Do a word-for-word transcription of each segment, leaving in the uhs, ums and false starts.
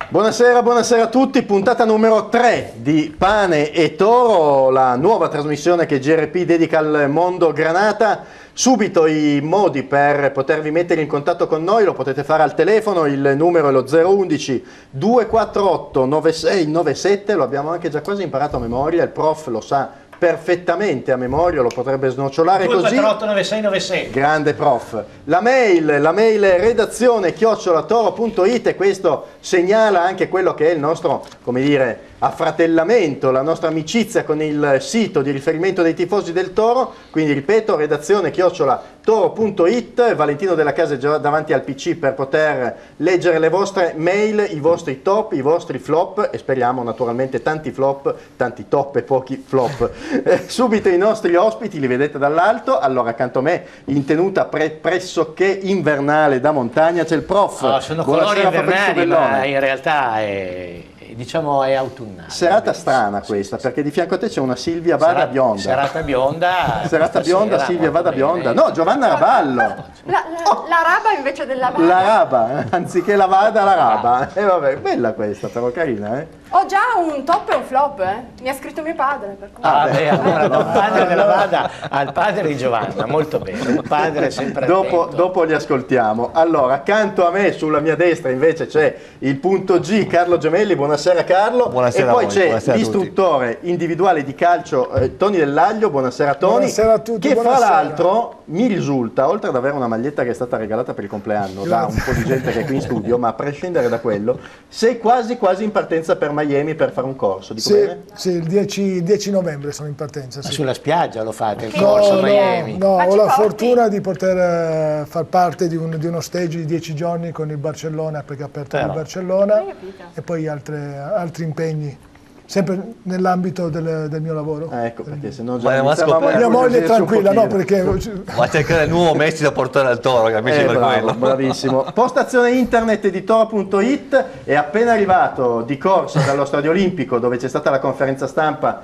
Buonasera, buonasera a tutti, puntata numero tre di Pane e Toro, la nuova trasmissione che G R P dedica al mondo Granata. Subito i modi per potervi mettere in contatto con noi, lo potete fare al telefono, il numero è lo zero uno uno due quattro otto nove sei nove sette, lo abbiamo anche già quasi imparato a memoria, il prof lo sa perfettamente a memoria, lo potrebbe snocciolare così. due quattro otto nove sei nove sei. Grande prof. La mail, la mail è redazione chiocciola toro punto it e questo segnala anche quello che è il nostro, come dire, affratellamento, la nostra amicizia con il sito di riferimento dei tifosi del Toro. Quindi ripeto, redazione chiocciola toro punto it. Valentino Della Casa è già davanti al P C per poter leggere le vostre mail, i vostri top, i vostri flop e speriamo naturalmente tanti flop, tanti top e pochi flop. Eh, subito i nostri ospiti li vedete dall'alto. Allora, accanto a me, in tenuta pre pressoché invernale da montagna, c'è il prof. Oh, sono colori invernali, ma in realtà è, diciamo, è autunnale. Serata strana questa, perché di fianco a te c'è una Silvia Vada serata, bionda. Serata bionda. Serata bionda, Silvia Vada bionda. No, Giovanna Raballo. La, la, oh. la raba invece della vada. La raba, anziché la vada, la raba. E eh, vabbè, bella questa, però carina, eh. Ho già un top e un flop, eh. Mi ha scritto mio padre. Per ah, beh, allora dal padre della Vada al padre di Giovanna, molto bene. Un padre sempre dopo, dopo li ascoltiamo. Allora, accanto a me, sulla mia destra, invece c'è il punto G, Carlo Gemelli. Buonasera, Carlo. Buonasera. E poi c'è l'istruttore individuale di calcio, eh, Tony Dell'Aglio. Buonasera, Tony. Buonasera a tutti. Che buonasera. fra l'altro mi risulta, oltre ad avere una maglietta che è stata regalata per il compleanno da un po' di gente che è qui in studio, ma a prescindere da quello, sei quasi quasi in partenza per Miami per fare un corso, dico sì, bene? sì, il dieci novembre sono in partenza. Ma sì. sulla spiaggia lo fate, il No, corso a no, Miami? no, Ma ho ci la porti? fortuna di poter eh, far parte di, un, di uno stage di dieci giorni con il Barcellona, perché ha aperto il Barcellona, e poi altre, altri impegni. Sempre nell'ambito del, del mio lavoro. Ah, ecco, perché se no già Ma iniziavamo a mia moglie è tranquilla, no, perché... Ma cercare il nuovo Messi da portare al Toro, capisci, eh, per bravo, quello. Bravissimo. Postazione internet di toro punto it, è appena arrivato di corsa dallo Stadio Olimpico dove c'è stata la conferenza stampa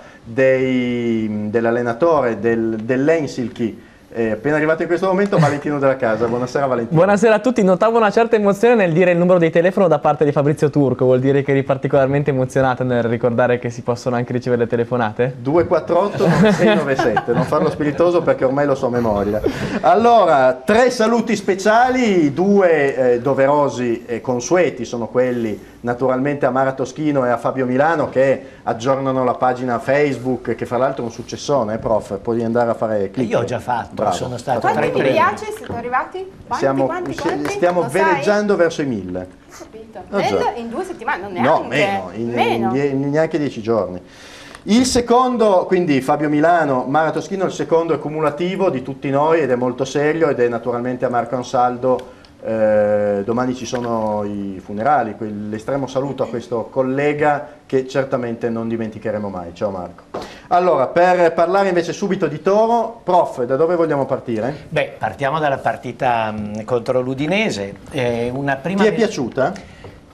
dell'allenatore del, dell'Ensilchi. È appena arrivato in questo momento Valentino Della Casa. Buonasera Valentino. Buonasera a tutti, notavo una certa emozione nel dire il numero di telefono da parte di Fabrizio Turco, vuol dire che eri particolarmente emozionato nel ricordare che si possono anche ricevere le telefonate? due quattro otto nove sei nove sette, non farlo spiritoso perché ormai lo so a memoria. Allora, tre saluti speciali, due eh, doverosi e consueti sono quelli naturalmente a Mara Toschino e a Fabio Milano che aggiornano la pagina Facebook, che fra l'altro è un successone, eh, prof, puoi andare a fare click. Io ho già fatto, bravo, sono stato Quanti tra i mi primi. piace? Siete arrivati? Quanti, Siamo, quanti, quanti? stiamo Lo veleggiando sai? verso i mille. Capito. Oh, già. Nel- in due settimane, non neanche. No, meno, in, meno. in- in neanche dieci giorni. Il secondo, quindi Fabio Milano, Mara Toschino, il secondo è cumulativo di tutti noi ed è molto serio ed è naturalmente a Marco Ansaldo. Eh, domani ci sono i funerali, l'estremo saluto a questo collega che certamente non dimenticheremo mai. Ciao Marco. Allora, per parlare invece subito di Toro, prof, da dove vogliamo partire? Beh, partiamo dalla partita mh, contro l'Udinese. Eh, una prima Ti è piaciuta?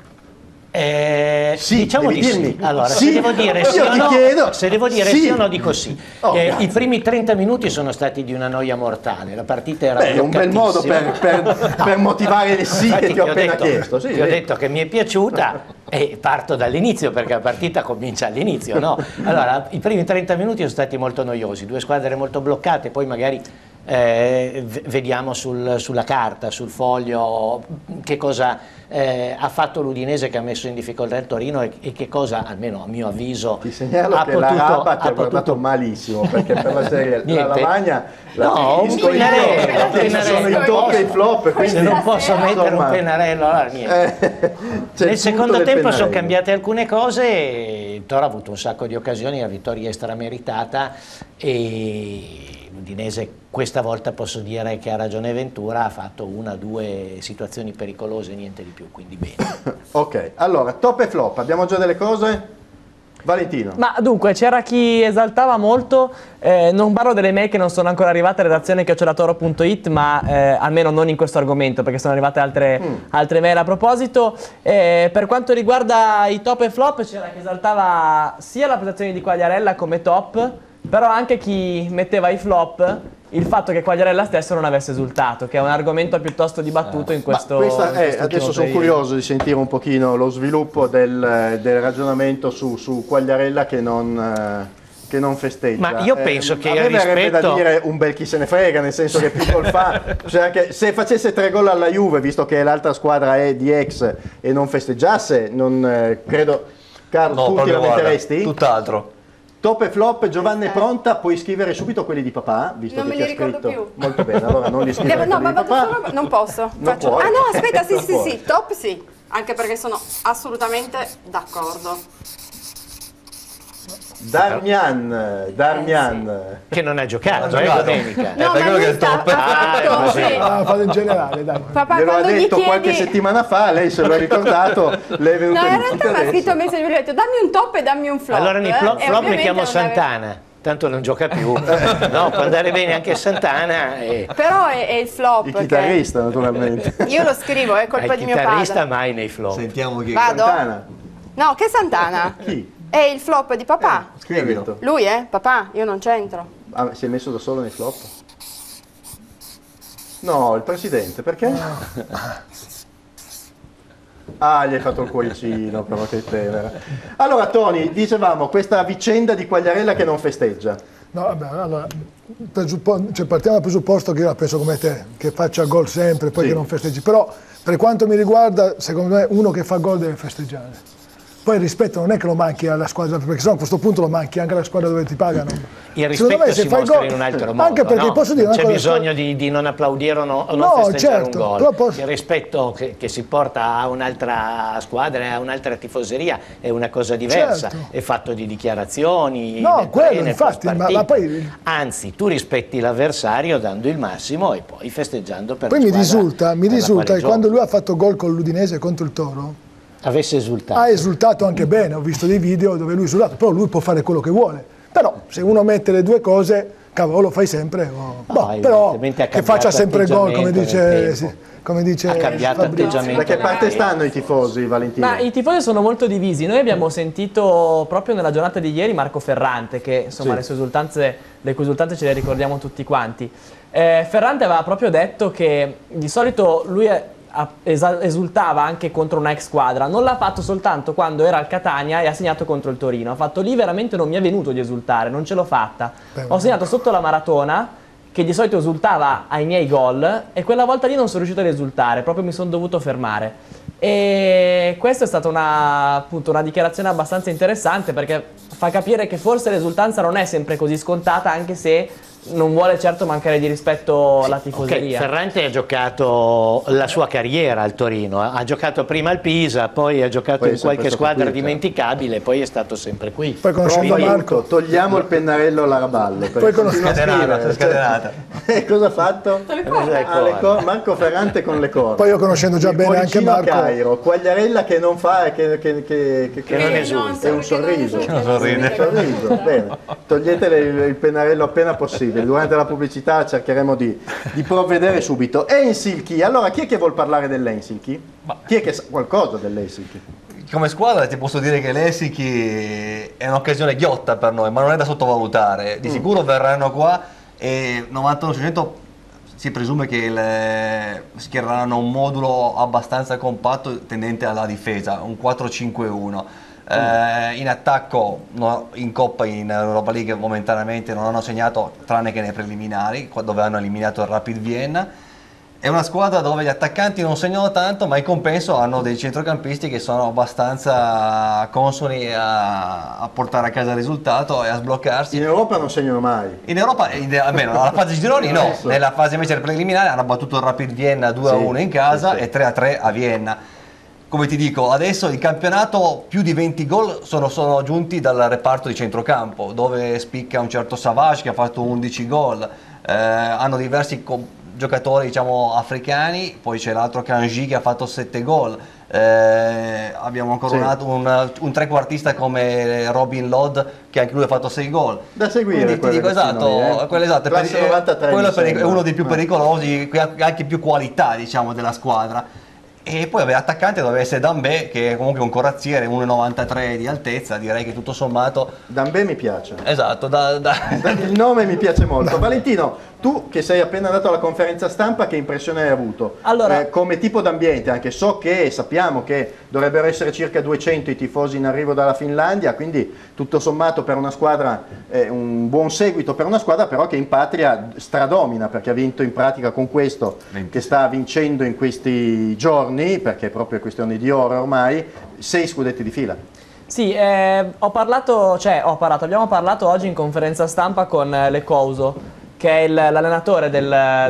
Eh, Sì, diciamo devi di dirmi. sì. Allora, Sì. se devo dire Io sì o ti no, chiedo. se devo dire Sì. sì o no, dico sì. Oh, Eh, grazie. I primi trenta minuti sono stati di una noia mortale. La partita era Beh, è un bel modo per, per, per motivare il sì Infatti, che ti ho appena detto, chiesto. Sì, ti ho vedi. detto che mi è piaciuta e parto dall'inizio perché la partita comincia all'inizio, no? Allora, i primi trenta minuti sono stati molto noiosi, due squadre molto bloccate, poi magari eh, vediamo sul, sulla carta, sul foglio, che cosa eh, ha fatto l'Udinese che ha messo in difficoltà il Torino e, e che cosa, almeno a mio avviso, Ti segnalo ha che potuto, la Raba ti ha ha guardato potuto... malissimo perché per la serie la Niente. lavagna la No, un finisco in pennarello, top, un che ci sono i pennarello. top e i flop, quindi Se non posso mettere insomma, un pennarello, allora niente. eh, c'è il Nel punto secondo del tempo sono pennarello. cambiate alcune cose, e il Toro ha avuto un sacco di occasioni, la vittoria è strameritata e l'Udinese questa volta posso dire che ha ragione Ventura, ha fatto una o due situazioni pericolose, niente di più, quindi bene. Ok, allora, top e flop, abbiamo già delle cose? Valentino. Ma dunque, c'era chi esaltava molto, eh, non parlo delle mail che non sono ancora arrivate a redazione chiocciola toro punto it, ma eh, almeno non in questo argomento, perché sono arrivate altre, mm. altre mail a proposito. Eh, per quanto riguarda i top e flop, c'era chi esaltava sia la prestazione di Quagliarella come top, però anche chi metteva i flop il fatto che Quagliarella stesso non avesse esultato, che è un argomento piuttosto dibattuto in questo, Ma questa in è, questo adesso ultimo sono periodo. curioso di sentire un pochino lo sviluppo del, del ragionamento su, su Quagliarella che non, eh, che non festeggia. Ma io penso che a me il verrebbe rispetto- da dire un bel chi se ne frega, nel senso che più gol fa, cioè che se facesse tre gol alla Juve, visto che l'altra squadra è di ex, e non festeggiasse, non eh, credo. Carlo, No, tu ti proprio guarda, lamenteresti? tutt'altro. Top e flop, Giovanna è pronta, puoi scrivere subito quelli di papà, visto Non che me ti ha li ricordo scritto. più. Molto bene, allora non li scrivere Devo- no, quelli ma di vado papà. solo. Non posso. Non Faccio- puoi. Ah, no, aspetta, sì, Non sì, puoi. sì. Top sì. Anche perché sono assolutamente d'accordo. Darmian, Darmian. Che non ha giocato, Non ha eh, giocato. domenica. Eh, per quello che è il sta- top. ha Ah, fatto, così. sì. Ah, fate in generale, dai. Papà, Glielo ha quando gli detto chiedi... qualche settimana fa, lei se lo ha ricordato, lei è venuta No, in in realtà mi ha adesso. scritto messaggio e gli ho detto dammi un top e dammi un flop. Allora nei eh. flop, E flop ovviamente mettiamo non ave- Santana, tanto non gioca più. No, può andare bene anche Santana. E... Però è, è il flop. Il che- chitarrista, naturalmente. Io lo scrivo, è colpa Il di mio chitarrista padre. mai nei flop. Sentiamo chi Vado? Santana. No, che Santana? Chi? È il flop di papà. Scrivilo. Lui, eh? Papà, io non c'entro. Ah, si è messo da solo nei flop? No, il presidente, perché? Ah, gli hai fatto il cuoricino, però che tenera. Allora, Tony, dicevamo, questa vicenda di Quagliarella che non festeggia. No, vabbè, allora, presuppo- cioè, partiamo dal presupposto che io la penso come te, che faccia gol sempre, poi Sì. che non festeggi. Però, per quanto mi riguarda, secondo me uno che fa gol deve festeggiare. Poi il rispetto non è che lo manchi alla squadra, perché sennò a questo punto lo manchi anche alla squadra dove ti pagano. Il Secondo rispetto me, se si fai mostra gol- in un altro modo. Anche perché no? posso dire non una c'è cosa, bisogno di, di non applaudire o, no- o non No, festeggiare certo, un gol. però posso- Il rispetto che, che si porta a un'altra squadra e a un'altra tifoseria è una cosa diversa, Certo. è fatto di dichiarazioni. No, nel quello, pre- nel infatti, ma- post-partita. ma poi- Anzi, tu rispetti l'avversario dando il massimo e poi festeggiando per Poi la mi squadra risulta, mi per la risulta quale che quando giochi. lui ha fatto gol con l'Udinese contro il Toro, avesse esultato. ha esultato anche bene, ho visto dei video dove lui ha esultato, però lui può fare quello che vuole. Però se uno mette le due cose, cavolo, lo fai sempre. o- No, boh, però evidentemente ha che faccia cambiato sempre gol, come atteggiamento dice, nel tempo. sì, come dice Ha cambiato Fabrizio. atteggiamento. Da che parte nel stanno i tifosi, Valentino? Ma i tifosi sono molto divisi. Noi abbiamo sentito proprio nella giornata di ieri Marco Ferrante, che insomma Sì. le sue esultanze, le cui esultanze ce le ricordiamo tutti quanti. Eh, Ferrante aveva proprio detto che di solito lui è- a- esa- esultava anche contro una ex squadra, non l'ha fatto soltanto quando era al Catania e ha segnato contro il Torino. Ha fatto lì veramente non mi è venuto di esultare, non ce l'ho fatta. Beh, Ho segnato sotto la maratona, che di solito esultava ai miei gol, e quella volta lì non sono riuscito ad esultare, proprio mi sono dovuto fermare. E questa è stata una, appunto, una dichiarazione abbastanza interessante, perché fa capire che forse l'esultanza non è sempre così scontata, anche se non vuole certo mancare di rispetto alla Ok, tifoseria. Ferrante ha giocato la sua carriera al Torino, ha giocato prima al Pisa, poi ha giocato Poi è in qualche sempre stato squadra qui, certo. dimenticabile, poi è stato sempre qui. Poi conoscendo Pronto, Marco, togliamo il pennarello all'araballo. Poi conosco- continua a Scatenata, scrivere, scatenata. cioè- E cosa ha fatto? Le Ah, le corde. cor- Marco Ferrante con le corde. poi io conoscendo già Il bene anche cuoricino a Marco, Cairo, Quagliarella che non fa, che, che, che, che, Che non Sì, esulta. È un sorriso. Che non sorride. Un sorriso, bene. Toglietele il, il pennarello appena possibile. Durante la pubblicità cercheremo di, di provvedere subito. Ensilchi, allora chi è che vuol parlare dell'Ensilchi? Chi è che sa qualcosa dell'Ensilchi? Come squadra ti posso dire che l'Helsinki è un'occasione ghiotta per noi, ma non è da sottovalutare. Di sicuro verranno qua e novantanove per cento si presume che il, schiereranno un modulo abbastanza compatto tendente alla difesa, un quattro cinque uno. Eh, in attacco no, in Coppa, in Europa League momentaneamente non hanno segnato tranne che nei preliminari, qua dove hanno eliminato il Rapid Vienna. È una squadra dove gli attaccanti non segnano tanto, ma in compenso hanno dei centrocampisti che sono abbastanza consoni a, a portare a casa il risultato e a sbloccarsi. In Europa non segnano mai. In Europa, in- almeno nella fase di gironi no, Adesso. nella fase invece preliminare hanno battuto il Rapid Vienna due a uno Sì, in casa sì, sì. e tre a tre a Vienna. Come ti dico, adesso in campionato più di venti gol sono, sono giunti dal reparto di centrocampo, dove spicca un certo Savage che ha fatto undici gol, eh, hanno diversi co- giocatori diciamo africani, poi c'è l'altro Kanji che ha fatto sette gol, eh, abbiamo ancora Sì. un, altro- un, un trequartista come Robin Lodd che anche lui ha fatto sei gol. Da seguire Quindi ti quelle dico ragazzine, esatto, eh. quello esatto, è Classe peri- novantatré, quello mi è, perico- è sembra. uno dei più Eh. pericolosi, che ha anche più qualità diciamo della squadra. E poi vabbè, attaccante doveva essere Dambé, che è comunque un corazziere, uno virgola novantatré di altezza, direi che tutto sommato. Dambé mi piace. Esatto, da, da- Il nome mi piace molto. Valentino, Tu che sei appena andato alla conferenza stampa, che impressione hai avuto? Allora, eh, come tipo d'ambiente, anche so che sappiamo che dovrebbero essere circa duecento i tifosi in arrivo dalla Finlandia, quindi tutto sommato per una squadra, eh, un buon seguito per una squadra però che in patria stradomina, perché ha vinto in pratica con questo che sta vincendo in questi giorni, perché è proprio questione di ore ormai, sei scudetti di fila. Sì, eh, ho parlato, cioè ho parlato, abbiamo parlato oggi in conferenza stampa con eh, Le Couso, che è l'allenatore del,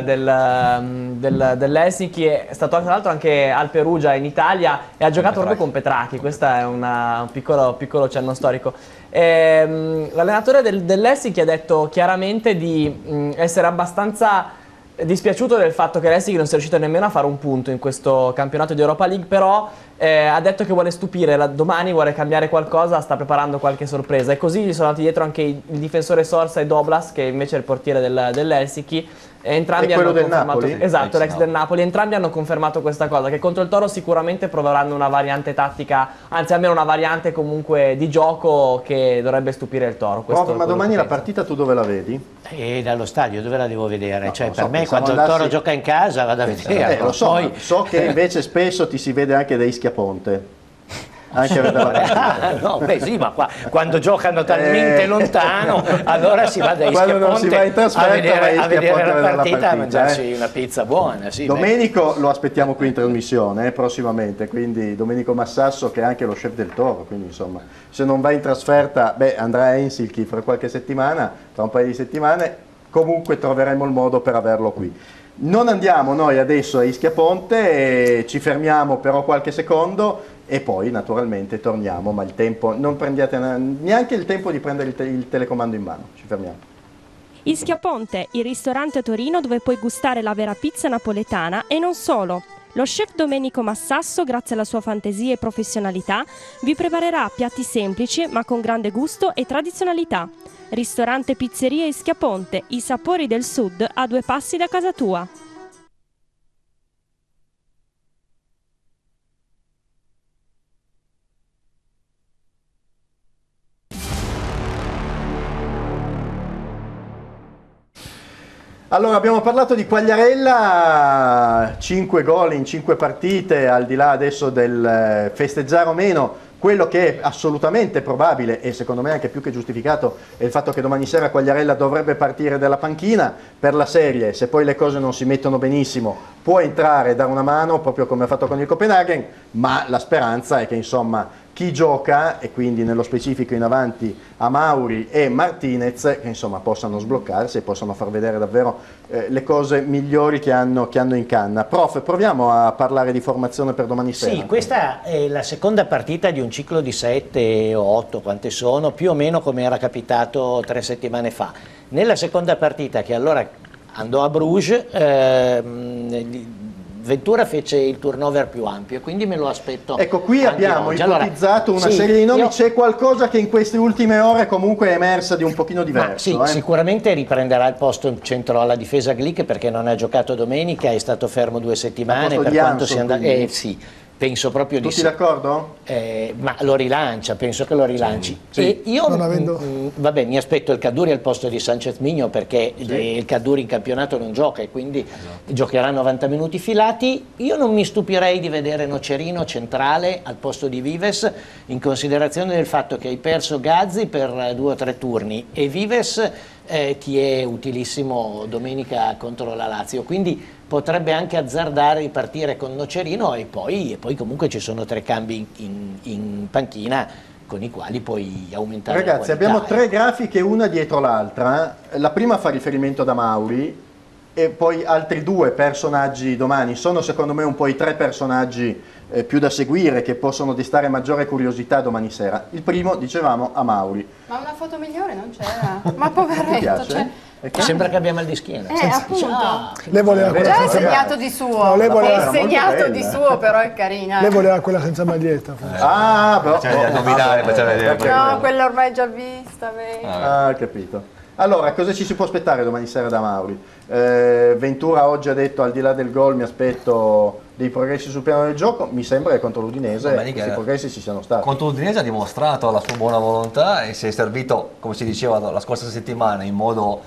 del, del, dell'Helsinki, è stato tra l'altro anche al Perugia in Italia e ha giocato proprio con Petracchi. Questo è una, un piccolo, piccolo cenno storico. L'allenatore del, dell'Helsinki ha detto chiaramente di mh, essere abbastanza dispiaciuto del fatto che l'Helsinki non sia riuscito nemmeno a fare un punto in questo campionato di Europa League, però eh, ha detto che vuole stupire, la, domani vuole cambiare qualcosa, sta preparando qualche sorpresa, e così gli sono andati dietro anche il, il difensore Sorsa e Doblas, che invece è il portiere del, dell'Helsinki. Entrambi e quello hanno del confermato, Napoli? esatto, l'ex del Napoli. Entrambi hanno confermato questa cosa, che contro il Toro sicuramente proveranno una variante tattica, anzi almeno una variante comunque di gioco che dovrebbe stupire il Toro. Questo Prova, ma domani la partita tu dove la vedi? E dallo stadio dove la devo vedere? No, cioè, so, per me quando andassi... il Toro gioca in casa vado a vedere. Eh, lo so, poi... so che invece spesso ti si vede anche da Ischia Ponte. Anche ah, no, beh sì, ma qua, quando giocano talmente eh. lontano, allora si va da Ischia non si va in Ponte a vedere, a vedere Ponte la, partita, partita, a mangiarsi eh. una pizza buona. Sì, Domenico beh. Lo aspettiamo qui in trasmissione eh, prossimamente, quindi Domenico Massasso, che è anche lo chef del Toro, quindi insomma se non va in trasferta, beh, andrà a Helsinki fra qualche settimana, tra un paio di settimane, comunque troveremo il modo per averlo qui. Non andiamo noi adesso a Ischia Ponte, e ci fermiamo però qualche secondo e poi naturalmente torniamo, ma il tempo, non prendiate neanche il tempo di prendere il, te il telecomando in mano, ci fermiamo. Ischia Ponte, il ristorante a Torino dove puoi gustare la vera pizza napoletana e non solo. Lo chef Domenico Massasso, grazie alla sua fantasia e professionalità, vi preparerà piatti semplici ma con grande gusto e tradizionalità. Ristorante Pizzeria Ischia Ponte, i sapori del sud a due passi da casa tua. Allora, abbiamo parlato di Quagliarella, cinque gol in cinque partite, al di là adesso del festeggiare o meno. Quello che è assolutamente probabile e secondo me anche più che giustificato è il fatto che domani sera Quagliarella dovrebbe partire dalla panchina per la serie. Se poi le cose non si mettono benissimo può entrare e dare una mano, proprio come ha fatto con il Copenaghen, ma la speranza è che insomma chi gioca, e quindi nello specifico in avanti Amauri e Martinez, che insomma possano sbloccarsi e possano far vedere davvero eh, le cose migliori che hanno, che hanno in canna. Prof, proviamo a parlare di formazione per domani sera. Sì, questa è la seconda partita di un ciclo di sette o otto, quante sono, più o meno come era capitato tre settimane fa. Nella seconda partita, che allora andò a Bruges, ehm, Ventura fece il turnover più ampio, quindi me lo aspetto. Ecco, qui abbiamo oggi. ipotizzato allora, una sì, serie di nomi, io... c'è qualcosa che in queste ultime ore comunque è emersa di un pochino diverso. Ma sì, eh? sicuramente riprenderà il posto in centro alla difesa Glick, perché non ha giocato domenica, è stato fermo due settimane, per quanto sia andato... Eh, sì. Penso proprio di Tutti sì. d'accordo? Eh, ma lo rilancia, penso che lo rilanci. Sì, e sì. io avendo... mh, vabbè, mi aspetto il Caduri al posto di Sanchez Migno, perché sì. il Caduri in campionato non gioca e quindi esatto. giocherà novanta minuti filati. Io non mi stupirei di vedere Nocerino centrale al posto di Vives, in considerazione del fatto che hai perso Gazzi per due o tre turni e Vives eh, ti è utilissimo domenica contro la Lazio, quindi potrebbe anche azzardare di partire con Nocerino e poi, e poi comunque ci sono tre cambi in, in panchina con i quali puoi aumentare Ragazzi, la qualità. abbiamo tre grafiche una dietro l'altra. La prima fa riferimento ad Amauri e poi altri due personaggi domani. Sono secondo me un po' i tre personaggi eh, più da seguire, che possono destare maggiore curiosità domani sera. Il primo, dicevamo, Amauri. Ma una foto migliore non c'era. Ma poveretto, piace? cioè... Sembra che abbia mal di schiena. Eh, appunto. Ah, Lei voleva Già quella Già è senza segnato di suo, No, lei voleva- è segnato di suo, però è carina. Lei voleva quella senza maglietta. forse. Ah, però... Faceva gli addominali, faceva vedere perché- No, quella ormai è già vista, vedi. Ah, capito. Allora, cosa ci si può aspettare domani sera da Mauri? Eh, Ventura oggi ha detto, al di là del gol mi aspetto dei progressi sul piano del gioco. Mi sembra che contro l'Udinese Domenica questi progressi ci siano stati. Contro l'Udinese ha dimostrato la sua buona volontà e si è servito, come si diceva la scorsa settimana, in modo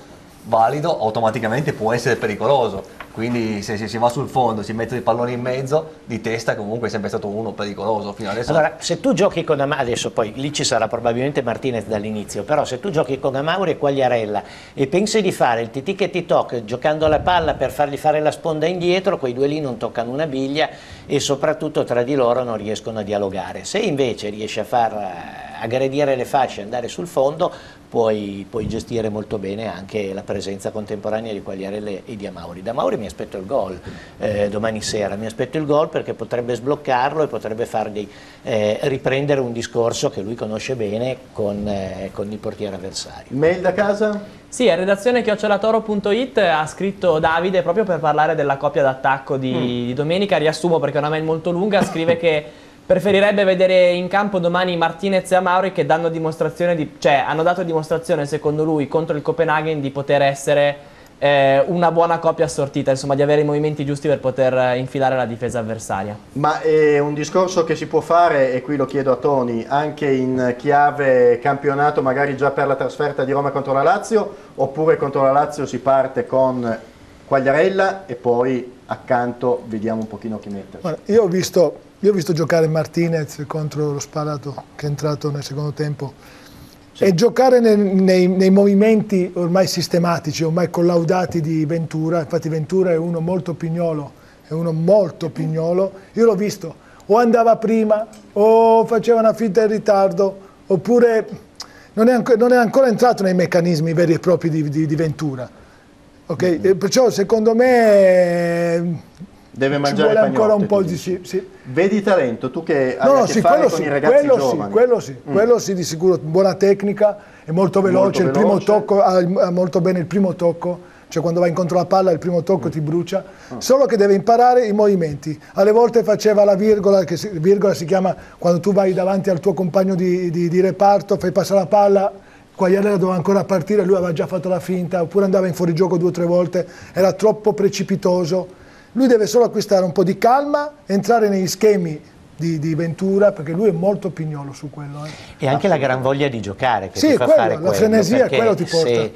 valido, automaticamente può essere pericoloso. Quindi se, se si va sul fondo, si mette il pallone in mezzo, di testa comunque è sempre stato uno pericoloso fino adesso. Allora, se tu giochi con Amauri, adesso poi lì ci sarà probabilmente Martinez dall'inizio, però se tu giochi con Amauri e Quagliarella e pensi di fare il tic e tic giocando la palla per fargli fare la sponda indietro, quei due lì non toccano una biglia e soprattutto tra di loro non riescono a dialogare. Se invece riesci a far aggredire le fasce e andare sul fondo, puoi, puoi gestire molto bene anche la presenza contemporanea di Quagliarella e di Amauri. Da Amauri mi aspetto il gol eh, domani sera, mi aspetto il gol perché potrebbe sbloccarlo e potrebbe fargli eh, riprendere un discorso che lui conosce bene con, eh, con il portiere avversario. Mail da casa? Sì, a redazione chiocciolatoro punto it ha scritto Davide proprio per parlare della coppia d'attacco di, mm. di domenica. Riassumo perché è una mail molto lunga, scrive che preferirebbe vedere in campo domani Martinez e Amauri che danno dimostrazione di, cioè hanno dato dimostrazione secondo lui contro il Copenaghen di poter essere eh, una buona coppia assortita, insomma di avere i movimenti giusti per poter infilare la difesa avversaria. Ma è un discorso che si può fare, e qui lo chiedo a Tony, anche in chiave campionato magari già per la trasferta di Roma contro la Lazio, oppure contro la Lazio si parte con Quagliarella e poi accanto vediamo un pochino chi mettere? Guarda, io ho visto Io ho visto giocare Martinez contro lo Spalato che è entrato nel secondo tempo, sì. E giocare nei, nei, nei movimenti ormai sistematici, ormai collaudati di Ventura. Infatti Ventura è uno molto pignolo, è uno molto pignolo. Io l'ho visto, o andava prima o faceva una finta in ritardo, oppure non è, non è ancora entrato nei meccanismi veri e propri di, di, di Ventura. Okay? Mm-hmm. Perciò secondo me deve mangiare ci vuole ancora pagnotte, un po' di sì, sì. Vedi talento, tu che hai no, a no, che sì, fare quello con sì, i ragazzi quello giovani. Sì, quello sì, mm. quello sì, di sicuro, buona tecnica, è molto veloce, Molto il veloce. primo tocco, ha molto bene il primo tocco, cioè quando va incontro alla palla il primo tocco mm. ti brucia, mm. solo che deve imparare i movimenti. Alle volte faceva la virgola, che si, virgola si chiama quando tu vai davanti al tuo compagno di, di, di reparto, fai passare la palla, Quagliarella doveva ancora partire, lui aveva già fatto la finta, oppure andava in fuorigioco due o tre volte, era troppo precipitoso. Lui deve solo acquistare un po' di calma, entrare negli schemi di, di Ventura, perché lui è molto pignolo su quello. Eh. E anche la gran voglia di giocare che sì, ti fa quello, fare la quello. frenesia, quello ti porta. Se,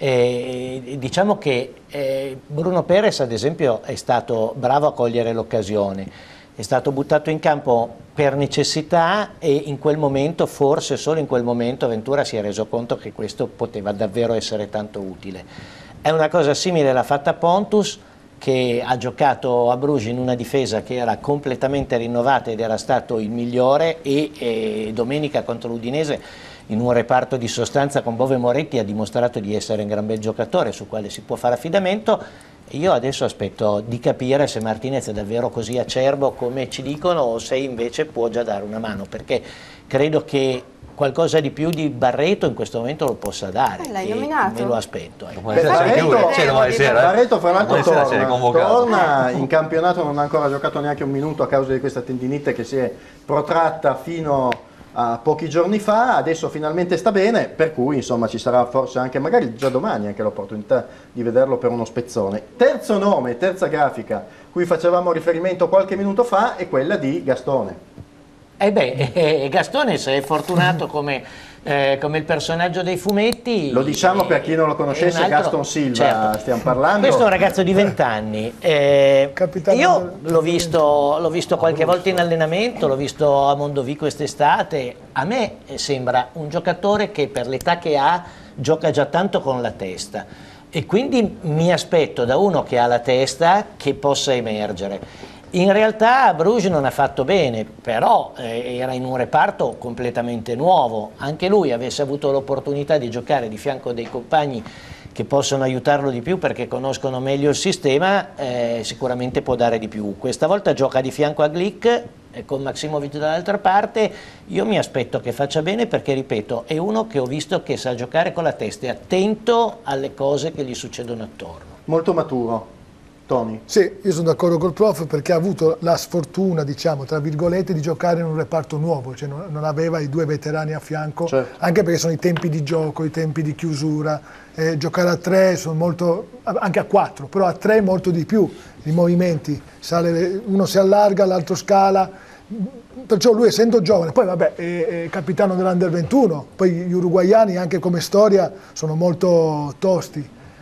eh, diciamo che eh, Bruno Perez, ad esempio, è stato bravo a cogliere l'occasione. È stato buttato in campo per necessità e in quel momento, forse solo in quel momento, Ventura si è reso conto che questo poteva davvero essere tanto utile. È una cosa simile l'ha fatta Pontus, che ha giocato a Bruges in una difesa che era completamente rinnovata ed era stato il migliore, e, e domenica contro l'Udinese in un reparto di sostanza con Bove Moretti ha dimostrato di essere un gran bel giocatore su quale si può fare affidamento. Io adesso aspetto di capire se Martinez è davvero così acerbo come ci dicono o se invece può già dare una mano, perché credo che qualcosa di più di Barreto in questo momento lo possa dare. Eh, l'hai nominato? Me lo aspetto. Eh. Beh, Barreto, c'è domani sera, eh. Barreto fra l'altro torna, torna eh. in campionato, non ha ancora giocato neanche un minuto a causa di questa tendinite che si è protratta fino a pochi giorni fa, adesso finalmente sta bene, per cui insomma ci sarà forse anche magari già domani anche l'opportunità di vederlo per uno spezzone. Terzo nome, terza grafica, cui facevamo riferimento qualche minuto fa, è quella di Gastone. Eh beh, eh, Gastone, se è fortunato come, eh, come il personaggio dei fumetti. Lo diciamo eh, per chi non lo conoscesse, altro, Gaston Silva, certo. Stiamo parlando. Questo è un ragazzo di venti anni. Eh, io l'ho visto, l'ho visto qualche volta in allenamento, l'ho visto a Mondovì quest'estate. A me sembra un giocatore che per l'età che ha gioca già tanto con la testa. E quindi mi aspetto da uno che ha la testa che possa emergere. In realtà Bruges non ha fatto bene, però eh, era in un reparto completamente nuovo. Anche lui avesse avuto l'opportunità di giocare di fianco a dei compagni che possono aiutarlo di più perché conoscono meglio il sistema, eh, sicuramente può dare di più. Questa volta gioca di fianco a Glick e con Maksimovic dall'altra parte. Io mi aspetto che faccia bene perché, ripeto, è uno che ho visto che sa giocare con la testa, è attento alle cose che gli succedono attorno. Molto maturo. Tony? Sì, io sono d'accordo col prof perché ha avuto la sfortuna, diciamo, tra virgolette, di giocare in un reparto nuovo, cioè non, non aveva i due veterani a fianco, certo. Anche perché sono i tempi di gioco, i tempi di chiusura, eh, giocare a tre sono molto, anche a quattro, però a tre molto di più, i movimenti, sale, uno si allarga, l'altro scala, perciò lui essendo giovane, poi vabbè è, è capitano dell'Under ventuno, poi gli uruguaiani anche come storia sono molto tosti.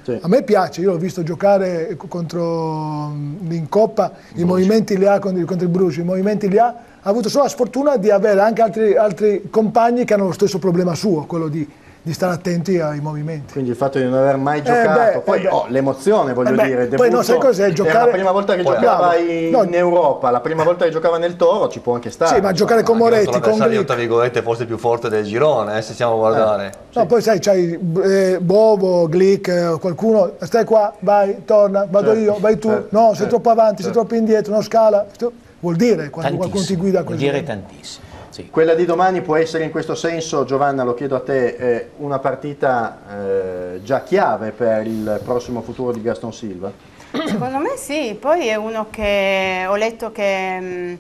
Sì. A me piace, io l'ho visto giocare contro in Coppa, Bruce. I movimenti li ha contro il Bruce, i movimenti li ha, ha avuto solo la sfortuna di avere anche altri, altri compagni che hanno lo stesso problema suo, quello di, di stare attenti ai movimenti. Quindi il fatto di non aver mai giocato, eh beh, poi eh oh, l'emozione, voglio eh beh, dire, poi no, sai cos'è giocare? Era la prima volta che poi, giocava bravo. in, no. in Europa, la prima volta che giocava nel Toro, ci può anche stare. Sì, ma giocare con Moretti, con Glick, tra virgolette forse più forte del girone, eh, se stiamo a guardare. Eh. No, sì. Poi sai, c'hai eh, Bovo, Glick, eh, qualcuno, stai qua, vai, torna, vado certo. io, vai tu, certo. no, sei certo. troppo avanti, certo. sei troppo indietro, non scala. Vuol dire quando qualcuno ti guida così. Vuol dire tantissimo. Sì. Quella di domani può essere in questo senso, Giovanna, lo chiedo a te, eh, una partita eh, già chiave per il prossimo futuro di Gaston Silva? Secondo me sì, poi è uno che ho letto che mh,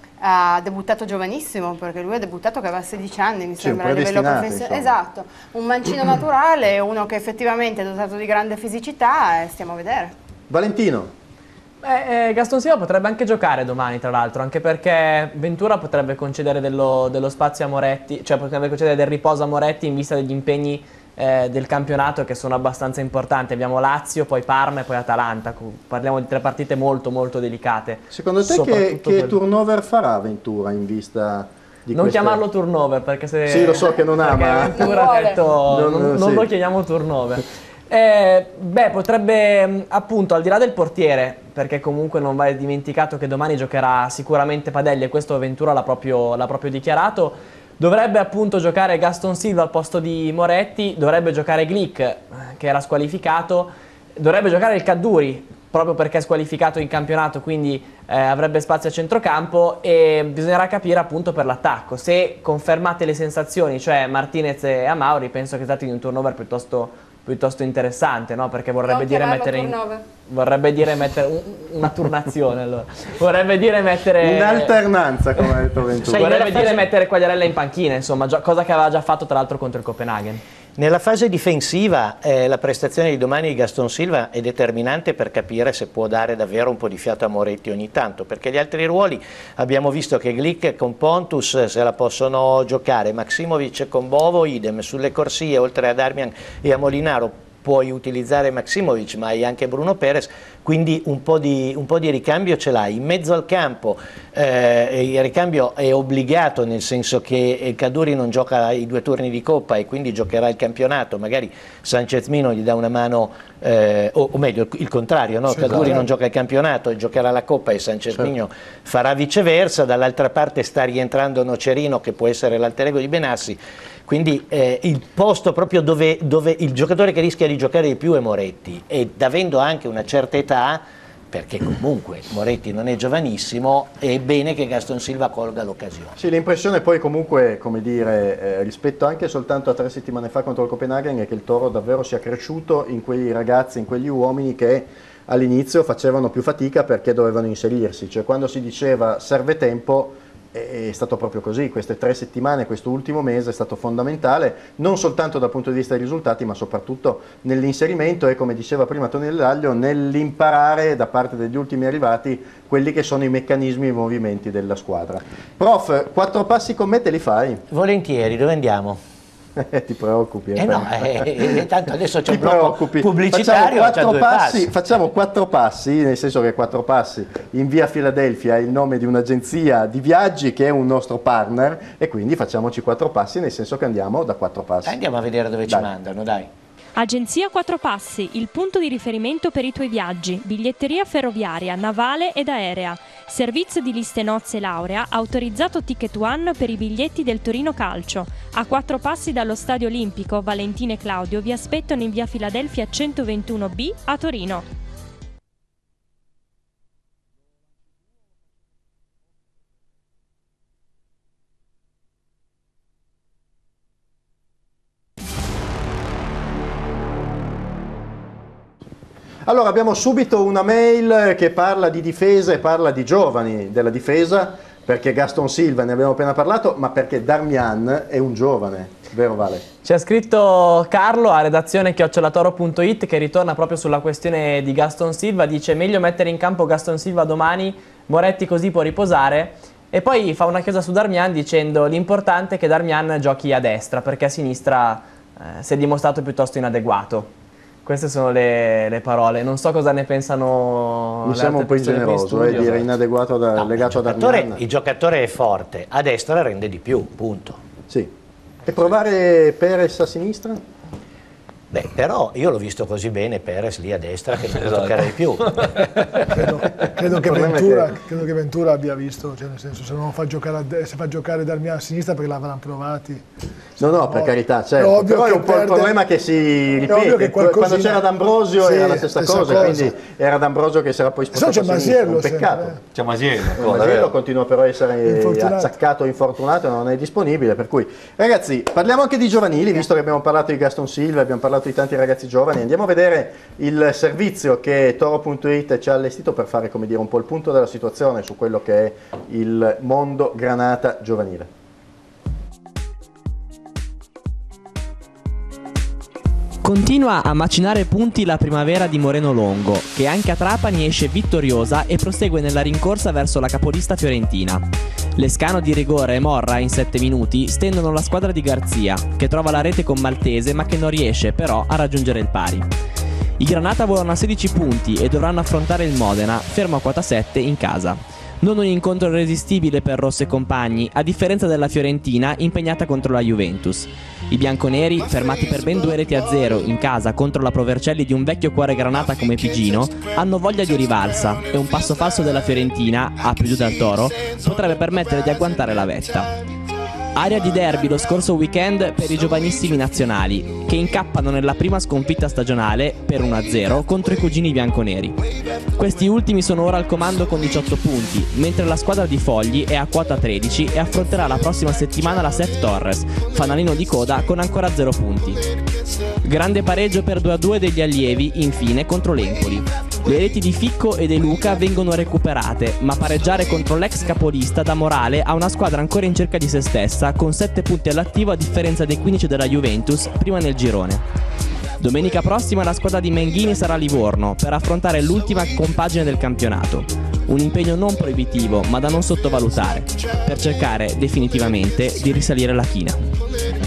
ha debuttato giovanissimo, perché lui ha debuttato che aveva sedici anni, mi sì, sembra, a livello professionale. Esatto, un mancino naturale, uno che effettivamente è dotato di grande fisicità e stiamo a vedere. Valentino. Eh, eh, Gaston Silva potrebbe anche giocare domani, tra l'altro, anche perché Ventura potrebbe concedere dello, dello spazio a Moretti, cioè potrebbe concedere del riposo a Moretti in vista degli impegni eh, del campionato che sono abbastanza importanti. Abbiamo Lazio, poi Parma e poi Atalanta. Parliamo di tre partite molto molto delicate. Secondo te che, che turnover farà Ventura in vista di non queste... chiamarlo turnover, perché se... Sì, lo so che non ama. Ventura ha detto non, non, non sì. lo chiamiamo turnover. Eh, beh, potrebbe appunto, al di là del portiere, perché comunque non va dimenticato che domani giocherà sicuramente Padelli e questo Ventura l'ha proprio, l'ha proprio dichiarato, dovrebbe appunto giocare Gaston Silva al posto di Moretti, dovrebbe giocare Glick che era squalificato, dovrebbe giocare il Caduri proprio perché è squalificato in campionato, quindi eh, avrebbe spazio a centrocampo e bisognerà capire appunto per l'attacco. Se confermate le sensazioni, cioè Martinez e Amauri, penso che si tratti di un turnover piuttosto piuttosto interessante, no? Perché vorrebbe non dire mettere in, vorrebbe dire mettere un, una turnazione allora. Vorrebbe dire mettere un'alternanza, come ha detto Ventura. Vorrebbe dire mettere Quagliarella in panchina, insomma, cosa che aveva già fatto tra l'altro contro il Copenaghen. Nella fase difensiva eh, la prestazione di domani di Gaston Silva è determinante per capire se può dare davvero un po' di fiato a Moretti ogni tanto, perché gli altri ruoli abbiamo visto che Glick con Pontus se la possono giocare, Maksimovic con Bovo idem, sulle corsie oltre a Darmian e a Molinaro puoi utilizzare Maksimovic ma hai anche Bruno Perez, quindi un po' di, un po' di ricambio ce l'hai. In mezzo al campo eh, il ricambio è obbligato, nel senso che Caduri non gioca i due turni di Coppa e quindi giocherà il campionato, magari Sanchez Mino gli dà una mano, eh, o, o meglio il contrario, no? Caduri non gioca il campionato e giocherà la Coppa e Sanchez certo. Mino farà viceversa, dall'altra parte sta rientrando Nocerino che può essere l'alter ego di Benassi. Quindi eh, il posto proprio dove, dove il giocatore che rischia di giocare di più è Moretti ed avendo anche una certa età, perché comunque Moretti non è giovanissimo, è bene che Gaston Silva colga l'occasione. Sì, l'impressione poi comunque, come dire, eh, rispetto anche soltanto a tre settimane fa contro il Copenaghen è che il Toro davvero sia cresciuto in quei ragazzi, in quegli uomini che all'inizio facevano più fatica perché dovevano inserirsi, cioè quando si diceva serve tempo, è stato proprio così. Queste tre settimane, questo ultimo mese è stato fondamentale, non soltanto dal punto di vista dei risultati, ma soprattutto nell'inserimento e, come diceva prima Tonello Daglio, nell'imparare da parte degli ultimi arrivati quelli che sono i meccanismi e i movimenti della squadra. Prof, quattro passi con me te li fai? Volentieri, dove andiamo? Ti preoccupi? Eh no, eh, eh, tanto adesso c'è un blocco pubblicitario, facciamo quattro, passi, passi. facciamo quattro passi, nel senso che quattro passi in via Filadelfia è il nome di un'agenzia di viaggi che è un nostro partner e quindi facciamoci quattro passi, nel senso che andiamo da quattro passi. Andiamo a vedere dove dai. ci mandano, dai. Agenzia Quattro Passi, il punto di riferimento per i tuoi viaggi, biglietteria ferroviaria, navale ed aerea, servizio di liste nozze laurea, autorizzato Ticket One per i biglietti del Torino Calcio. A quattro passi dallo Stadio Olimpico, Valentina e Claudio vi aspettano in via Filadelfia centoventuno B a Torino. Allora abbiamo subito una mail che parla di difesa e parla di giovani della difesa, perché Gaston Silva ne abbiamo appena parlato, ma perché Darmian è un giovane, vero Vale? Ci ha scritto Carlo a redazione chiocciolatoro punto it che ritorna proprio sulla questione di Gaston Silva, dice meglio mettere in campo Gaston Silva domani, Moretti così può riposare, e poi fa una chiosa su Darmian dicendo l'importante è che Darmian giochi a destra perché a sinistra eh, si è dimostrato piuttosto inadeguato. Queste sono le, le parole. Non so cosa ne pensano. Mi sembra un po' ingeneroso eh, dire inadeguato da, no, legato il ad Armian. Il giocatore è forte, a destra rende di più, punto. Sì. E provare Perez a sinistra? Beh, però io l'ho visto così bene Perez lì a destra che non lo toccare di più. credo, credo, che Ventura, credo che Ventura abbia visto, cioè nel senso, se non fa giocare, a, se fa giocare Darmian a sinistra perché l'avranno provati. No, no, per carità, certo. Però è un po' il problema che si ripete. Quando c'era D'Ambrosio sì, era la stessa, stessa cosa, cosa, quindi era D'Ambrosio che si era poi spostato a sinistra, un peccato. Sempre, eh. C'è Masiello. Masiello continua però a essere infortunato. Aczaccato, infortunato, non è disponibile, per cui ragazzi, parliamo anche di giovanili, visto che abbiamo parlato di Gaston Silva, abbiamo parlato di tanti ragazzi giovani, andiamo a vedere il servizio che Toro punto it ci ha allestito per fare, come dire, un po' il punto della situazione su quello che è il mondo granata giovanile. Continua a macinare punti la primavera di Moreno Longo, che anche a Trapani esce vittoriosa e prosegue nella rincorsa verso la capolista fiorentina. Lescano di rigore e Morra in sette minuti stendono la squadra di Garzia, che trova la rete con Maltese ma che non riesce però a raggiungere il pari. I Granata volano a sedici punti e dovranno affrontare il Modena, fermo a quota sette in casa. Non un incontro irresistibile per Rosso e compagni, a differenza della Fiorentina impegnata contro la Juventus. I bianconeri, fermati per ben due reti a zero in casa contro la Provercelli di un vecchio cuore granata come Pigino, hanno voglia di rivalsa e un passo falso della Fiorentina, a più giù dal Toro, potrebbe permettere di agguantare la vetta. Aria di derby lo scorso weekend per i giovanissimi nazionali, che incappano nella prima sconfitta stagionale per uno a zero contro i cugini bianconeri. Questi ultimi sono ora al comando con diciotto punti, mentre la squadra di Fogli è a quota tredici e affronterà la prossima settimana la Sef Torres, fanalino di coda con ancora zero punti. Grande pareggio per due a due degli allievi, infine, contro l'Empoli. Le reti di Ficco e De Luca vengono recuperate, ma pareggiare contro l'ex capolista dà morale a una squadra ancora in cerca di se stessa, con sette punti all'attivo a differenza dei quindici della Juventus, prima nel girone. Domenica prossima la squadra di Menghini sarà a Livorno per affrontare l'ultima compagine del campionato. Un impegno non proibitivo, ma da non sottovalutare, per cercare definitivamente di risalire la china.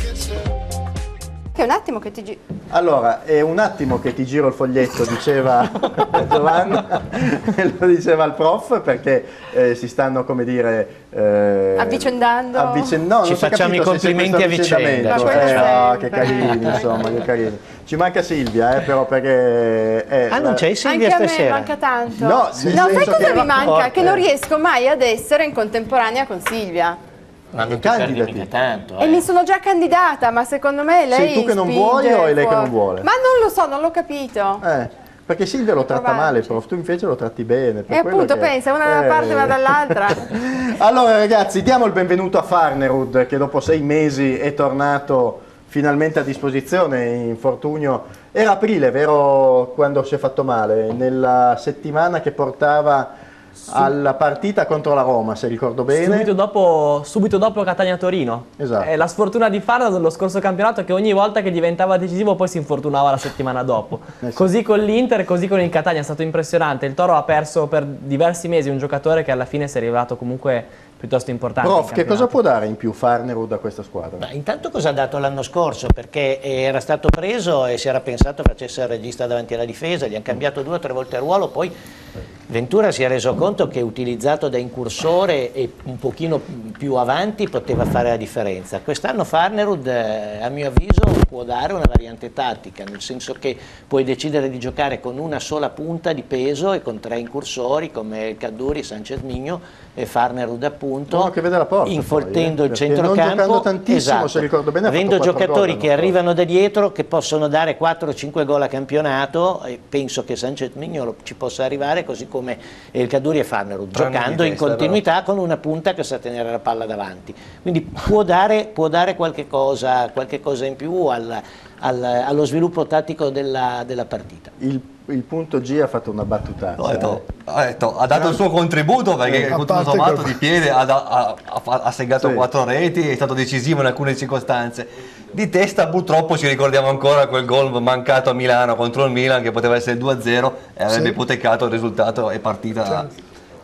È un attimo che ti giro. Allora, è un attimo che ti giro il foglietto, diceva Giovanna, lo diceva il prof, perché eh, si stanno, come dire, eh, avvicendando. Avvicend- no, ci facciamo i complimenti a vicenda. Eh, no, che carini, insomma, che carini. Ci manca Silvia, eh, però perché... Eh, ah, non c'è Silvia anche stasera? A me manca tanto. No, no sai cosa che mi manca? forte. Che non riesco mai ad essere in contemporanea con Silvia. Ma non ti perdi mica tanto, eh. E mi sono già candidata, ma secondo me lei sei tu che non spinge vuoi o è lei fuori. che non vuole? Ma non lo so, non l'ho capito. Eh, perché Silvia lo tratta Provarci. male, prof, tu invece lo tratti bene. Per E appunto che... pensa, una da una eh... parte e una dall'altra. Allora ragazzi, diamo il benvenuto a Farnerud, che dopo sei mesi è tornato finalmente a disposizione, infortunio. Era aprile, vero, quando si è fatto male? Nella settimana che portava alla partita contro la Roma, se ricordo bene. Subito dopo, subito dopo Catania-Torino. Esatto. È la sfortuna di Farnerud dello scorso campionato, che ogni volta che diventava decisivo poi si infortunava la settimana dopo. Eh sì. Così con l'Inter, così con il Catania, è stato impressionante. Il Toro ha perso per diversi mesi un giocatore che alla fine si è rivelato comunque piuttosto importante. Prof, che cosa può dare in più Farnerud a questa squadra? Ma intanto cosa ha dato l'anno scorso? Perché era stato preso e si era pensato facesse il regista davanti alla difesa, gli hanno cambiato due o tre volte il ruolo, poi Ventura si è reso conto che utilizzato da incursore e un pochino più avanti poteva fare la differenza. Quest'anno Farnerud, eh, a mio avviso, può dare una variante tattica, nel senso che puoi decidere di giocare con una sola punta di peso e con tre incursori come Caduri, Sanchez Migno e Farnerud appunto, uno che vede la porta, infoltendo poi, eh, il centrocampo, non tantissimo, esatto, se ricordo bene, avendo giocatori gol, che arrivano da dietro, che possono dare quattro cinque gol a campionato, e penso che Sanchez Migno ci possa arrivare, così come il Caduri e Farnerud, giocando in continuità con una punta che sa tenere la palla davanti. Quindi può dare, può dare qualche cosa, qualche cosa in più al, al, allo sviluppo tattico della, della partita. Il, il punto G ha fatto una battutaccia. No, ha, detto, ha, detto, ha dato il suo contributo, perché eh, tutto sommato di piede ha, ha, ha, ha segnato sì. quattro reti, è stato decisivo in alcune circostanze. Di testa purtroppo ci ricordiamo ancora quel gol mancato a Milano contro il Milan, che poteva essere due a zero e avrebbe sì. ipotecato il risultato e partita. Certo.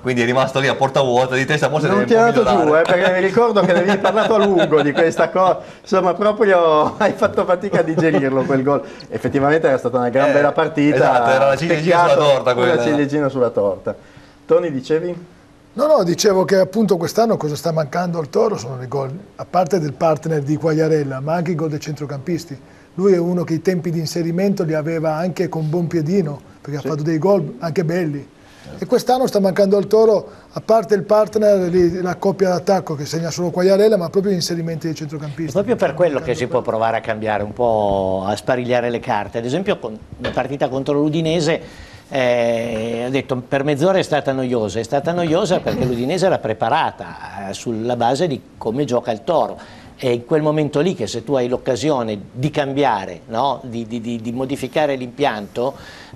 quindi è rimasto lì a porta vuota, di testa forse non deve ti è un po' andato giù, migliorare. eh, perché mi ricordo che ne avevi parlato a lungo di questa cosa, insomma proprio hai fatto fatica a digerirlo quel gol. Effettivamente era stata una gran Eh, bella partita, esatto, era la ciliegina peccato, sulla torta quella. una ciliegina sulla torta. Tony, dicevi? No, no, dicevo che appunto quest'anno cosa sta mancando al Toro sono i gol, a parte del partner di Quagliarella, ma anche i gol dei centrocampisti. Lui è uno che i tempi di inserimento li aveva anche con buon piedino, perché sì, ha fatto dei gol anche belli. E quest'anno sta mancando al Toro, a parte il partner, lì, la coppia d'attacco che segna solo Quagliarella, ma proprio gli inserimenti dei centrocampisti. È proprio per quello che si può provare a cambiare un po', a sparigliare le carte. Ad esempio, con la partita contro l'Udinese, Eh, ha detto per mezz'ora è stata noiosa, è stata noiosa perché l'Udinese era preparata eh, sulla base di come gioca il Toro. È in quel momento lì che se tu hai l'occasione di cambiare, no? di, di, di, di modificare l'impianto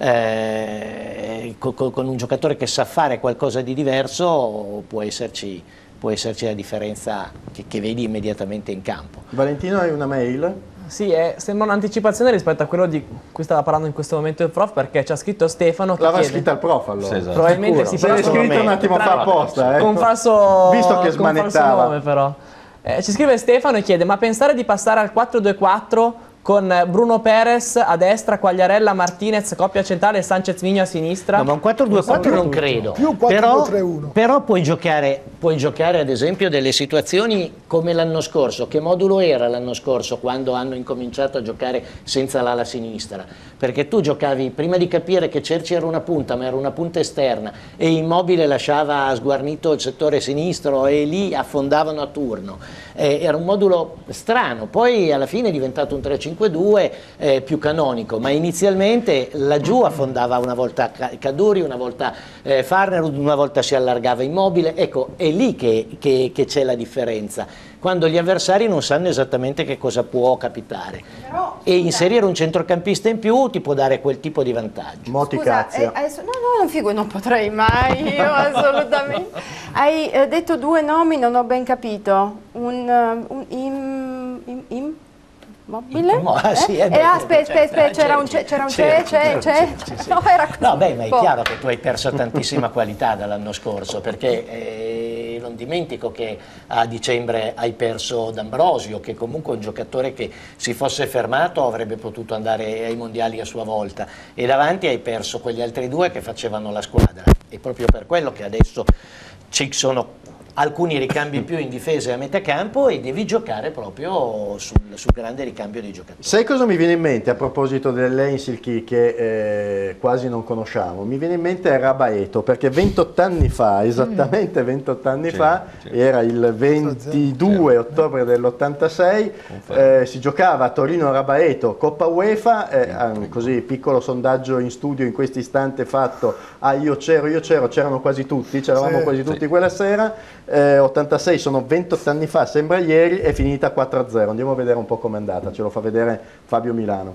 eh, con, con un giocatore che sa fare qualcosa di diverso, può esserci, può esserci la differenza che, che vedi immediatamente in campo. Valentino, hai una mail? Sì, è, sembra un'anticipazione rispetto a quello di cui stava parlando in questo momento il prof, perché ci ha scritto Stefano che l'aveva chiede... scritta al prof allora. Sì, esatto. Probabilmente si Se l'hai scritto un attimo fa apposta, eh. con falso, visto che con falso smanettava. nome però. Eh, ci scrive Stefano e chiede: ma pensare di passare al quattro due quattro con Bruno Perez a destra, Quagliarella, Martinez, coppia centrale e Sanchez Migno a sinistra? No, ma un quattro due quattro non credo. Più quattro però, due tre uno. però puoi giocare, puoi giocare ad esempio delle situazioni come l'anno scorso. Che modulo era l'anno scorso quando hanno incominciato a giocare senza l'ala sinistra? Perché tu giocavi, prima di capire che Cerci era una punta, ma era una punta esterna, e Immobile lasciava sguarnito il settore sinistro e lì affondavano a turno. Eh, era un modulo strano, poi alla fine è diventato un tre cinque due eh, più canonico, ma inizialmente laggiù affondava una volta Caduri, una volta eh, Farner, una volta si allargava Immobile. Ecco, è lì che, che, che c'è la differenza, quando gli avversari non sanno esattamente che cosa può capitare. Però, e inserire un centrocampista in più ti può dare quel tipo di vantaggio. Moti Scusa, Cazia. eh, adesso, no, no, non figo, non potrei mai, io assolutamente. Hai eh, detto due nomi, non ho ben capito. Un, uh, un im, im, im, Immobile? Mo- ah, sì, eh? eh, beh, Eh, aspetta, certo, aspetta, aspetta, c'era un c'è, c'era un c'è, c'è, c'è. No, era così. No, beh, ma è Boh. chiaro che tu hai perso tantissima qualità dall'anno scorso, perché eh, non dimentico che a dicembre hai perso D'Ambrosio, che comunque è un giocatore che si fosse fermato avrebbe potuto andare ai mondiali a sua volta, e davanti hai perso quegli altri due che facevano la squadra. È proprio per quello che adesso ci sono alcuni ricambi in più in difesa e a metà campo, e devi giocare proprio sul, sul grande ricambio dei giocatori. Sai cosa mi viene in mente a proposito dell'Ensilchi che eh, quasi non conosciamo? Mi viene in mente Rabaeto, perché ventotto anni fa, esattamente ventotto anni Sì, fa, sì. era il ventidue ottobre dell'ottantasei, eh, si giocava a Torino Rabaeto, Coppa UEFA, eh, così piccolo sondaggio in studio in questo istante fatto, ah io c'ero, io c'ero, c'erano quasi tutti, c'eravamo Sì. quasi tutti quella sera. Eh, ottantasei sono ventotto anni fa, sembra ieri, è finita quattro a zero. Andiamo a vedere un po' com'è andata, ce lo fa vedere Fabio Milano.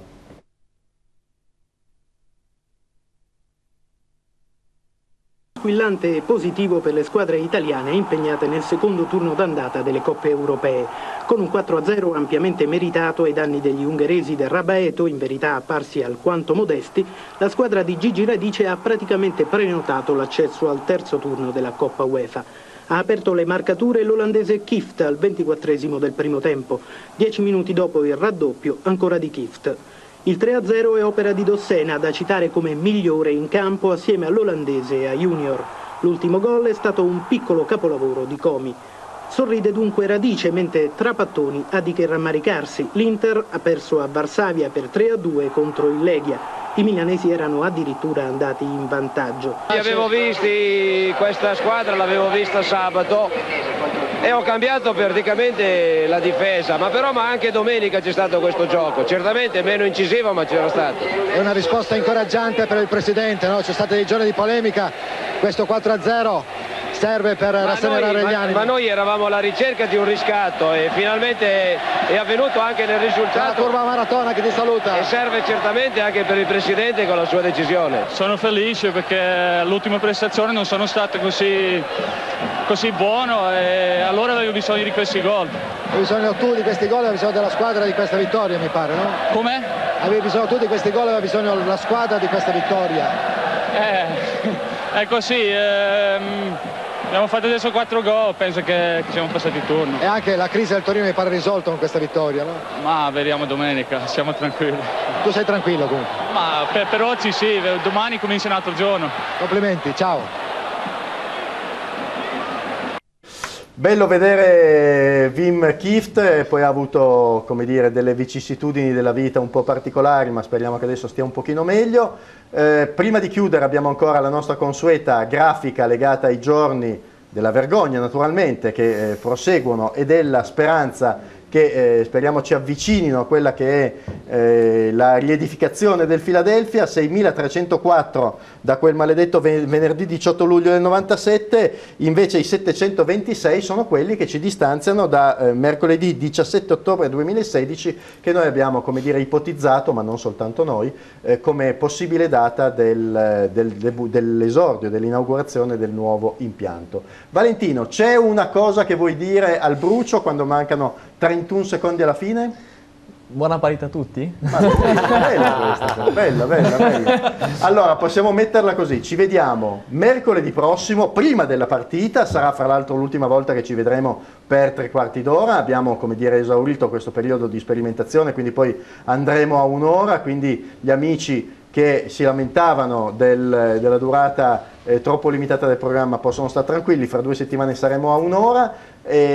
Squillante e positivo per le squadre italiane impegnate nel secondo turno d'andata delle coppe europee. Con un quattro a zero ampiamente meritato ai danni degli ungheresi del Rabaeto, in verità apparsi alquanto modesti, la squadra di Gigi Radice ha praticamente prenotato l'accesso al terzo turno della Coppa UEFA. Ha aperto le marcature l'olandese Kieft al ventiquattresimo del primo tempo, dieci minuti dopo il raddoppio ancora di Kieft. Il tre a zero è opera di Dossena, da citare come migliore in campo assieme all'olandese e a Junior. L'ultimo gol è stato un piccolo capolavoro di Comi. Sorride dunque Radice, mentre Trapattoni ha di che rammaricarsi. L'Inter ha perso a Varsavia per tre a due contro il Legia. I milanesi erano addirittura andati in vantaggio. Li avevo visti, questa squadra l'avevo vista sabato e ho cambiato praticamente la difesa, ma però ma anche domenica c'è stato questo gioco, certamente meno incisivo ma c'era stato. È una risposta incoraggiante per il Presidente, no? C'è stata dei giorni di polemica, questo quattro a zero serve per ma rasserenare noi, gli ma, animi. ma noi eravamo alla ricerca di un riscatto e finalmente è avvenuto anche nel C'è la risultato. curva Maratona che ti saluta. E serve certamente anche per il Presidente con la sua decisione. Sono felice perché l'ultima prestazione non sono state così, così buone e allora avevo bisogno di questi gol. Hai bisogno tu di questi gol, avevi bisogno della squadra di questa vittoria, mi pare, no? Com'è? Avevi bisogno tu di questi gol, aveva bisogno la squadra di questa vittoria. Eh, è così, ehm, abbiamo fatto adesso quattro gol, penso che, che siamo passati il turno. E anche la crisi del Torino mi pare risolta con questa vittoria, no? Ma vediamo domenica, siamo tranquilli. Tu sei tranquillo comunque? Ma per, per oggi sì, domani comincia un altro giorno. Complimenti, ciao. Bello vedere Wim Kieft, poi ha avuto, come dire, delle vicissitudini della vita un po' particolari, ma speriamo che adesso stia un pochino meglio. Eh, prima di chiudere abbiamo ancora la nostra consueta grafica legata ai giorni della vergogna, naturalmente, che eh, proseguono, e della speranza che eh, speriamo ci avvicinino a quella che è eh, la riedificazione del Philadelphia. Seimilatrecentoquattro da quel maledetto venerdì diciotto luglio del novantasette, invece i settecentoventisei sono quelli che ci distanziano da eh, mercoledì diciassette ottobre duemilasedici, che noi abbiamo, come dire, ipotizzato, ma non soltanto noi, eh, come possibile data del, del, dell'esordio, dell'inaugurazione del nuovo impianto. Valentino, c'è una cosa che vuoi dire al brucio quando mancano trentuno secondi alla fine? Buona partita a tutti? Ma, bella questa, bella, bella, bella. Allora, possiamo metterla così: ci vediamo mercoledì prossimo, prima della partita, sarà fra l'altro l'ultima volta che ci vedremo per tre quarti d'ora, abbiamo, come dire, esaurito questo periodo di sperimentazione, quindi poi andremo a un'ora, quindi gli amici che si lamentavano del, della durata eh, troppo limitata del programma possono stare tranquilli, fra due settimane saremo a un'ora.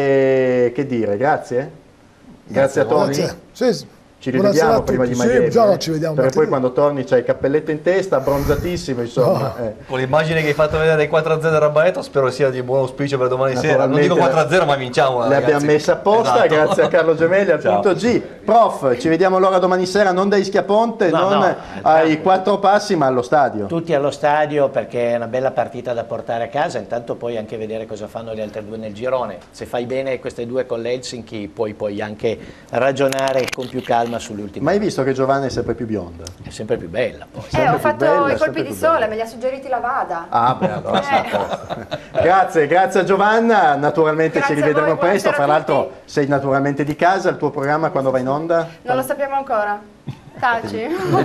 E che dire, grazie? Grazie, grazie a Tony. Grazie. Sì, sì. Ci rivediamo prima di Miami, sì, no, ci vediamo perché poi quando torni c'hai il cappelletto in testa, abbronzatissimo, insomma. No. Eh. Con l'immagine che hai fatto vedere dei quattro a zero del Rabaeto, spero sia di buon auspicio per domani sera. Non dico quattro a zero, ma vinciamo. Le abbiamo messe apposta, esatto. Grazie a Carlo Gemelli al punto G. Prof, ci vediamo allora domani sera, non da Ischiaponte, no, non no, ai quattro passi, ma allo stadio. Tutti allo stadio, perché è una bella partita da portare a casa, intanto puoi anche vedere cosa fanno le altre due nel girone. Se fai bene queste due con l'Helsinki, puoi poi anche ragionare con più calma sulle ultime. Ma hai visto che Giovanna è sempre più bionda? È sempre più bella poi. Eh, ho fatto bella, i colpi di sole, bella. me li ha suggeriti la Vada. Ah, beh, allora eh. Grazie, grazie a Giovanna, naturalmente Grazie ci rivedremo voi, presto, fra buonasera a l'altro sei naturalmente di casa, il tuo programma quando va in onda? Non lo sappiamo ancora. Taci.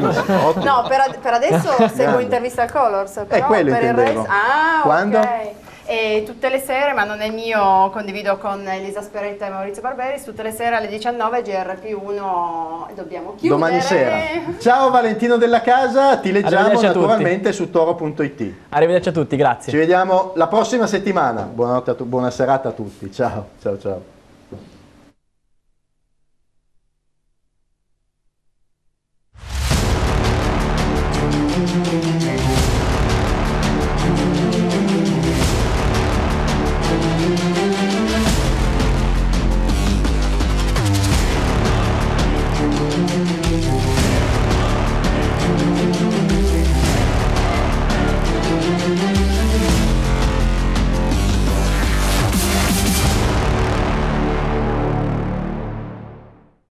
No, per, per adesso seguo Intervista al Colors, però è quello per il intendevo. resto... Ah, quando? ok. E tutte le sere, ma non è mio, condivido con Elisa Speretta e Maurizio Barberis, tutte le sere alle diciannove G R P uno, dobbiamo chiudere. Domani sera. Ciao Valentino della Casa, ti leggiamo naturalmente su toro punto it. Arrivederci a tutti, grazie. Ci vediamo la prossima settimana, buonanotte a tu, buona serata a tutti, ciao, ciao, ciao.